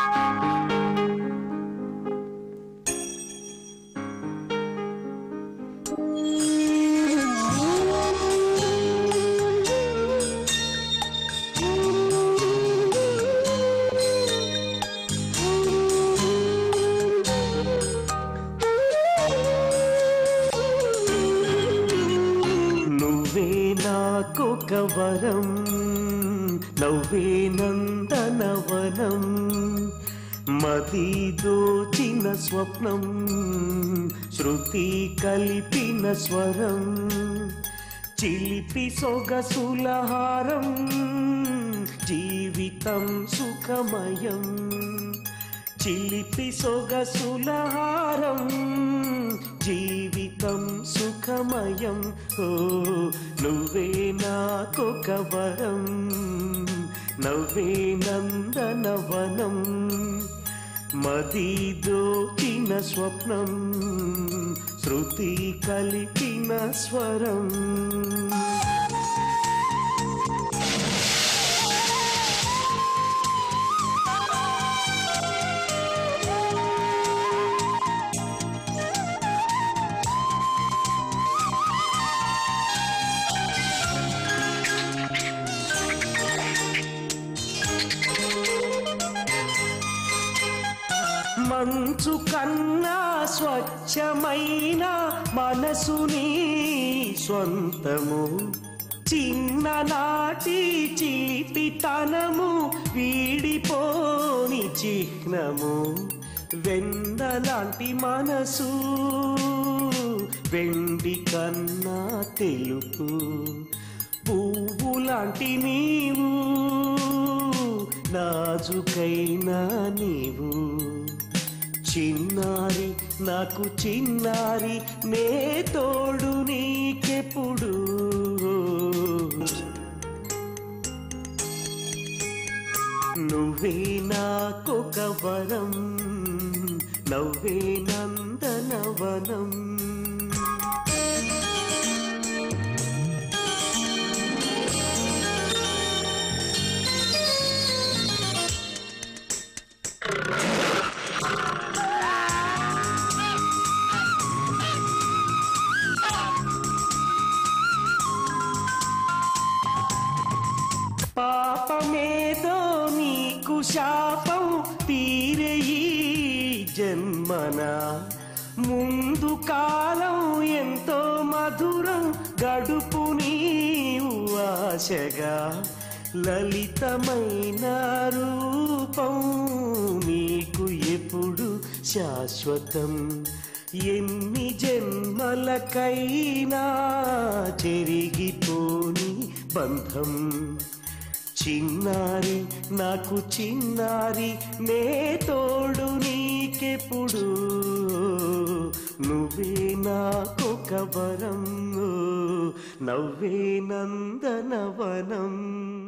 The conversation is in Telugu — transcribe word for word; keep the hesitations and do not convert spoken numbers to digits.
వరం నవ్వే నందనవనం మది దోచిన స్వప్నం శృతి కలిపిన స్వరం చిలిపి సొగసులహారం జీవితం సుఖమయం చిలిపి సొగసులహారం జీవితం సుఖమయం ఓ నువ్వే నాకొక వరం నవ్వే నందనవనం మది దోచిన స్వప్నం శృతి కలిపిన స్వరం మంచు కన్నా స్వచ్ఛమైన మనసుని స్వంతము చిన్ననాటి చిలిపితనము వీడిపోని చిహ్నము వెన్నలాంటి మనసు వెండి కన్నా తెలుపు పువ్వులాంటి నీవు నాజుకైనా నీవు చిన్నారి నాకు చిన్నారి నే తోడు నీకెప్పుడు నువ్వే నాకొక వరం నవ్వే నందనవనం పాపమేదో నీకు శాపం తీరే ఈ జన్మన ముందు కాలం ఎంతో మధురం గడుపు నీవు ఆశగా లలితమైన రూపం నీకు ఎప్పుడు శాశ్వతం ఎన్ని జన్మలకైనా చెరిగిపోని బంధం చిన్నారి నాకు చిన్నారి నే తోడు నీకెప్పుడు నువ్వే నాకొక వరం నవ్వే నందనవనం